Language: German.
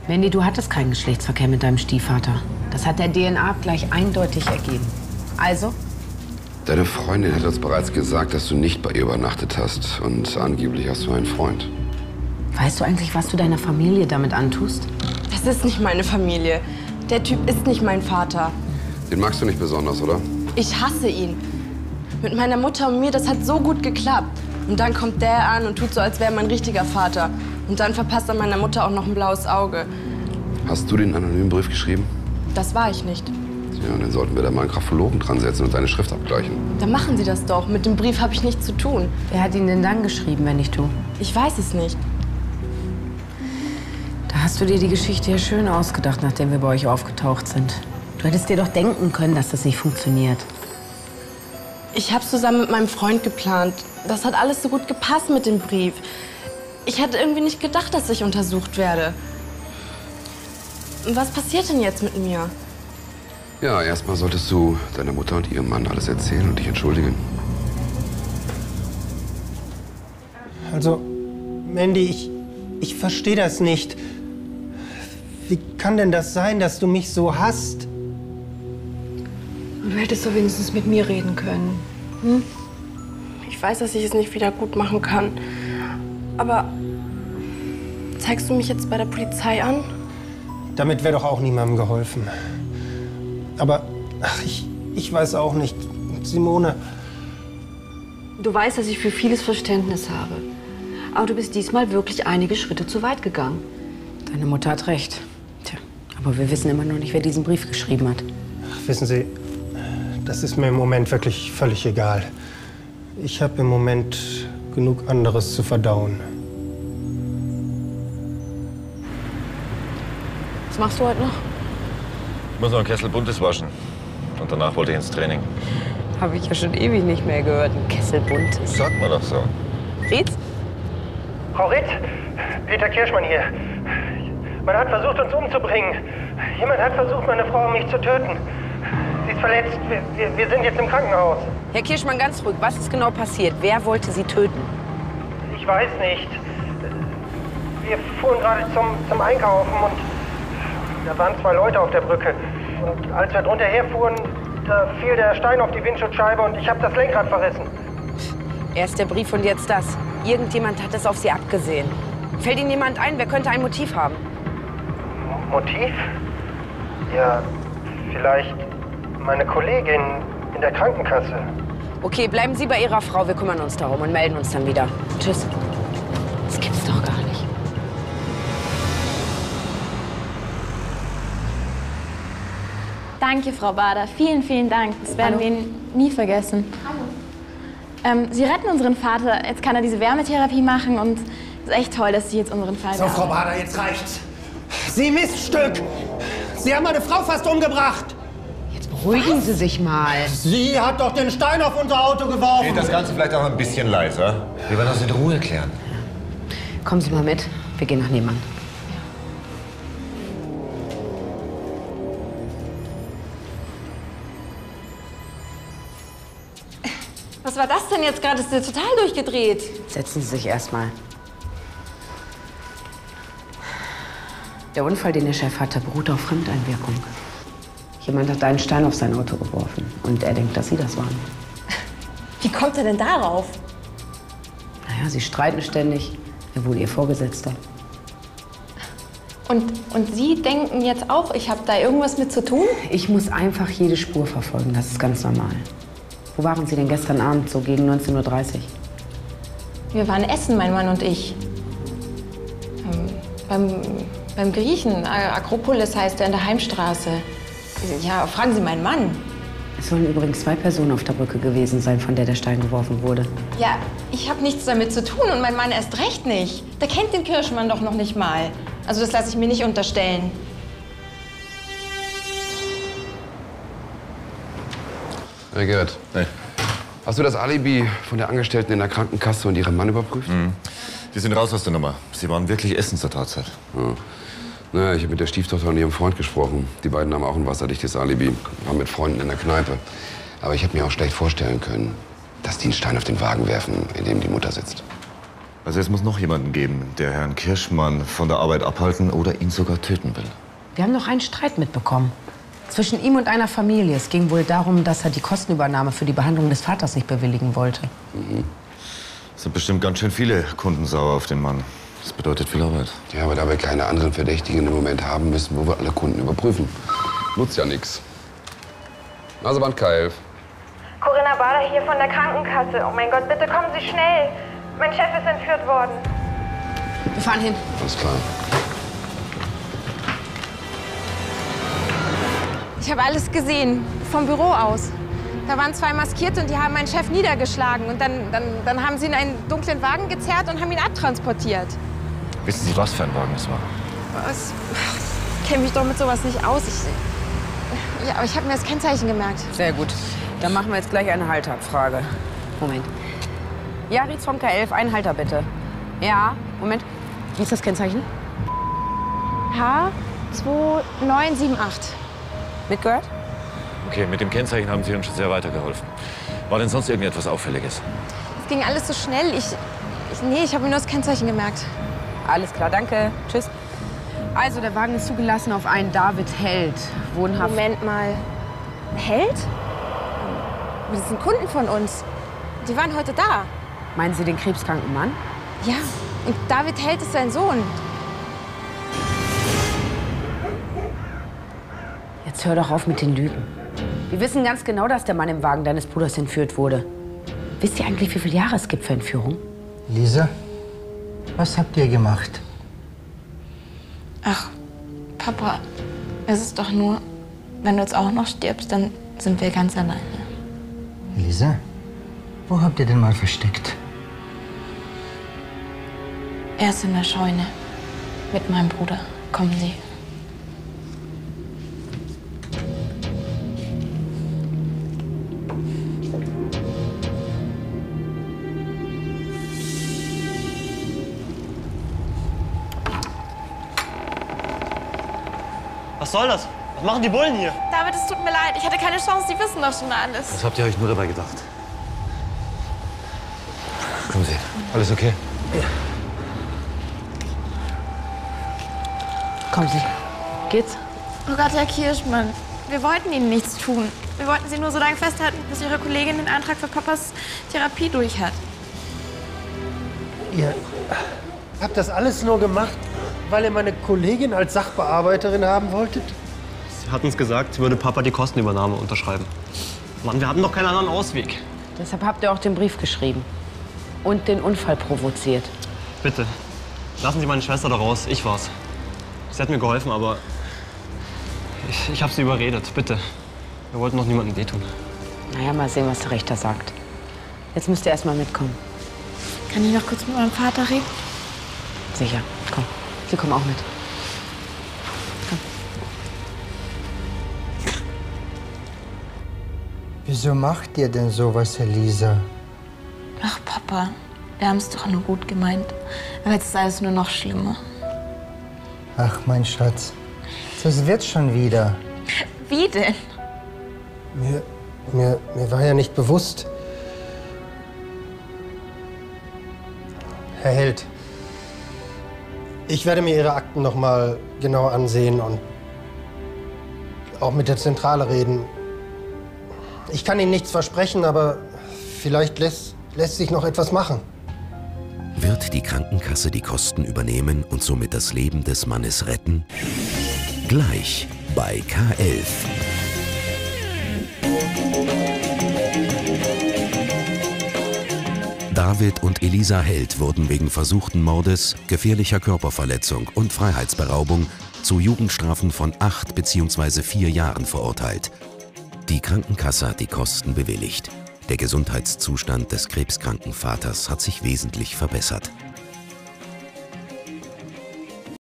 Mandy, du hattest keinen Geschlechtsverkehr mit deinem Stiefvater. Das hat der DNA-Abgleich eindeutig ergeben. Also? Deine Freundin hat uns bereits gesagt, dass du nicht bei ihr übernachtet hast. Und angeblich hast du einen Freund. Weißt du eigentlich, was du deiner Familie damit antust? Das ist nicht meine Familie. Der Typ ist nicht mein Vater. Den magst du nicht besonders, oder? Ich hasse ihn. Mit meiner Mutter und mir, das hat so gut geklappt. Und dann kommt der an und tut so, als wäre er mein richtiger Vater. Und dann verpasst er meiner Mutter auch noch ein blaues Auge. Hast du den anonymen Brief geschrieben? Das war ich nicht. Ja, dann sollten wir da mal einen Graphologen dran setzen und deine Schrift abgleichen. Dann machen Sie das doch. Mit dem Brief habe ich nichts zu tun. Wer hat ihn denn dann geschrieben, wenn nicht du? Ich weiß es nicht. Da hast du dir die Geschichte ja schön ausgedacht, nachdem wir bei euch aufgetaucht sind. Du hättest dir doch denken können, dass das nicht funktioniert. Ich habe es zusammen mit meinem Freund geplant. Das hat alles so gut gepasst mit dem Brief. Ich hatte irgendwie nicht gedacht, dass ich untersucht werde. Was passiert denn jetzt mit mir? Ja, erstmal solltest du deiner Mutter und ihrem Mann alles erzählen und dich entschuldigen. Also, Mandy, ich verstehe das nicht. Wie kann denn das sein, dass du mich so hasst? Du hättest doch wenigstens mit mir reden können. Hm? Ich weiß, dass ich es nicht wieder gut machen kann. Aber zeigst du mich jetzt bei der Polizei an? Damit wäre doch auch niemandem geholfen. Aber ach, ich weiß auch nicht. Simone. Du weißt, dass ich für vieles Verständnis habe. Aber du bist diesmal wirklich einige Schritte zu weit gegangen. Deine Mutter hat recht. Tja, aber wir wissen immer noch nicht, wer diesen Brief geschrieben hat. Ach, wissen Sie, das ist mir im Moment wirklich völlig egal. Ich habe im Moment genug anderes zu verdauen. Was machst du heute noch? Ich muss noch einen Kessel Buntes waschen. Und danach wollte ich ins Training. Habe ich ja schon ewig nicht mehr gehört. Ein Kessel Buntes. Sagt man doch so. Ritz? Frau Ritz, Peter Kirschmann hier. Man hat versucht, uns umzubringen. Jemand hat versucht, meine Frau und mich zu töten. Sie ist verletzt. Wir sind jetzt im Krankenhaus. Herr Kirschmann, ganz ruhig. Was ist genau passiert? Wer wollte Sie töten? Ich weiß nicht. Wir fuhren gerade zum Einkaufen und da waren 2 Leute auf der Brücke. Und als wir drunter herfuhren, da fiel der Stein auf die Windschutzscheibe und ich habe das Lenkrad verrissen. Erst der Brief und jetzt das. Irgendjemand hat es auf Sie abgesehen. Fällt Ihnen jemand ein? Wer könnte ein Motiv haben? Motiv? Ja, vielleicht meine Kollegin in der Krankenkasse. Okay, bleiben Sie bei Ihrer Frau. Wir kümmern uns darum und melden uns dann wieder. Tschüss. Das gibt's doch gar nicht. Danke, Frau Bader. Vielen, vielen Dank. Das werden wir nie vergessen. Hallo. Sie retten unseren Vater. Jetzt kann er diese Wärmetherapie machen und es ist echt toll, dass Sie jetzt unseren Fall So, Frau Bader, jetzt reicht's. Sie Miststück! Sie haben meine Frau fast umgebracht! Jetzt beruhigen Sie sich mal. Sie hat doch den Stein auf unser Auto geworfen! Geht das Ganze vielleicht auch ein bisschen leiser? Wir werden das in Ruhe klären. Kommen Sie mal mit. Wir gehen nach nebenan. Was war das denn jetzt gerade? Ist dir total durchgedreht. Setzen Sie sich erst mal. Der Unfall, den Ihr Chef hatte, beruht auf Fremdeinwirkung. Jemand hat einen Stein auf sein Auto geworfen. Und er denkt, dass Sie das waren. Wie kommt er denn darauf? Naja, Sie streiten ständig. Er wurde Ihr Vorgesetzter. Und Sie denken jetzt auch, ich habe da irgendwas mit zu tun? Ich muss einfach jede Spur verfolgen. Das ist ganz normal. Wo waren Sie denn gestern Abend, so gegen 19:30 Uhr? Wir waren essen, mein Mann und ich. Beim Griechen. Akropolis heißt er, in der Heimstraße. Ja, fragen Sie meinen Mann. Es sollen übrigens 2 Personen auf der Brücke gewesen sein, von der der Stein geworfen wurde. Ja, ich habe nichts damit zu tun und mein Mann erst recht nicht. Der kennt den Kirschmann doch noch nicht mal. Also das lasse ich mir nicht unterstellen. Hey Gerrit. Hey. Hast du das Alibi von der Angestellten in der Krankenkasse und ihrem Mann überprüft? Mhm. Die sind raus aus der Nummer. Sie waren wirklich essen zur Tatzeit. Ja. Naja, ich habe mit der Stieftochter und ihrem Freund gesprochen. Die beiden haben auch ein wasserdichtes Alibi. Waren mit Freunden in der Kneipe. Aber ich habe mir auch schlecht vorstellen können, dass die einen Stein auf den Wagen werfen, in dem die Mutter sitzt. Also es muss noch jemanden geben, der Herrn Kirschmann von der Arbeit abhalten oder ihn sogar töten will. Wir haben noch einen Streit mitbekommen. Zwischen ihm und einer Familie. Es ging wohl darum, dass er die Kostenübernahme für die Behandlung des Vaters nicht bewilligen wollte. Es sind bestimmt ganz schön viele Kunden sauer auf den Mann. Das bedeutet viel Arbeit. Ja, aber da wir keine anderen Verdächtigen im Moment haben, müssen wir alle Kunden überprüfen. Nutzt ja nichts. Naseband K11. Corinna Bader hier von der Krankenkasse. Oh mein Gott, bitte kommen Sie schnell. Mein Chef ist entführt worden. Wir fahren hin. Alles klar. Ich habe alles gesehen, vom Büro aus. Da waren 2 Maskierte und die haben meinen Chef niedergeschlagen. Und dann haben sie ihn in einen dunklen Wagen gezerrt und haben ihn abtransportiert. Wissen Sie, was für ein Wagen es war? Ich kenne mich doch mit sowas nicht aus. Aber ich habe mir das Kennzeichen gemerkt. Sehr gut. Dann machen wir jetzt gleich eine Halterabfrage. Moment. Ja, Ritz vom K11, einen Halter bitte. Ja, Moment. Wie ist das Kennzeichen? H2978. Mitgehört? Okay, mit dem Kennzeichen haben Sie uns schon sehr weitergeholfen. War denn sonst irgendetwas Auffälliges? Es ging alles so schnell. Nee, ich habe mir nur das Kennzeichen gemerkt. Alles klar, danke. Tschüss. Also, der Wagen ist zugelassen auf einen David Held. Wohnhaft. Moment mal. Held? Das sind Kunden von uns. Die waren heute da. Meinen Sie den krebskranken Mann? Ja, und David Held ist sein Sohn. Jetzt hör doch auf mit den Lügen. Wir wissen ganz genau, dass der Mann im Wagen deines Bruders entführt wurde. Wisst ihr eigentlich, wie viele Jahre es gibt für Entführung? Lisa, was habt ihr gemacht? Ach, Papa, es ist doch nur, wenn du jetzt auch noch stirbst, dann sind wir ganz alleine. Lisa, wo habt ihr den mal versteckt? Er ist in der Scheune mit meinem Bruder. Kommen Sie. Was soll das? Was machen die Bullen hier? David, es tut mir leid. Ich hatte keine Chance. Sie wissen doch schon alles. Was habt ihr euch nur dabei gedacht? Kommen Sie. Alles okay? Ja. Kommen Sie. Geht's? Oh Gott, Herr Kirschmann, wir wollten Ihnen nichts tun. Wir wollten Sie nur so lange festhalten, bis Ihre Kollegin den Antrag für Papas Therapie durch hat. Ihr habt das alles nur gemacht, weil ihr meine Kollegin als Sachbearbeiterin haben wolltet? Sie hat uns gesagt, sie würde Papa die Kostenübernahme unterschreiben. Mann, wir hatten doch keinen anderen Ausweg. Deshalb habt ihr auch den Brief geschrieben. Und den Unfall provoziert. Bitte, lassen Sie meine Schwester da raus. Ich war's. Sie hat mir geholfen, aber ich habe sie überredet. Bitte. Wir wollten doch niemandem wehtun. Naja, mal sehen, was der Richter sagt. Jetzt müsst ihr erst mal mitkommen. Kann ich noch kurz mit meinem Vater reden? Sicher. Komm. Sie kommen auch mit. Komm. Wieso macht ihr denn sowas, Elisa? Ach, Papa, wir haben es doch nur gut gemeint. Aber jetzt ist alles nur noch schlimmer. Ach, mein Schatz, das wird schon wieder. Wie denn? Mir war ja nicht bewusst. Herr Held, ich werde mir Ihre Akten noch mal genau ansehen und auch mit der Zentrale reden. Ich kann Ihnen nichts versprechen, aber vielleicht lässt sich noch etwas machen. Wird die Krankenkasse die Kosten übernehmen und somit das Leben des Mannes retten? Gleich bei K11. David und Elisa Held wurden wegen versuchten Mordes, gefährlicher Körperverletzung und Freiheitsberaubung zu Jugendstrafen von 8 bzw. 4 Jahren verurteilt. Die Krankenkasse hat die Kosten bewilligt. Der Gesundheitszustand des krebskranken Vaters hat sich wesentlich verbessert.